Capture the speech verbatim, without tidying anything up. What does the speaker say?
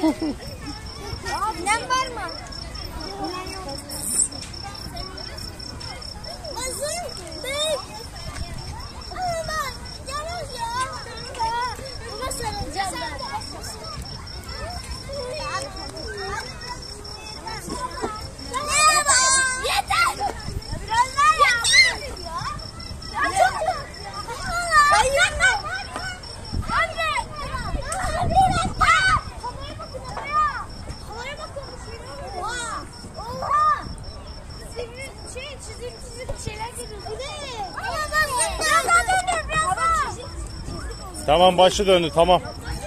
Nem var mı? Nasıl? Bey. Ama yavaş ya. Buna sarılacağım ben. Merhaba. Yeter. Biraz daha yeter. Ya çok. Hayır. Anne. Havaya bakın havaya. Havaya bakın. Oha. Oha. Sivri şey çizik çizik şeyler geliyor. Ama ben biraz daha dönüyorum biraz daha. Tamam başı döndü tamam.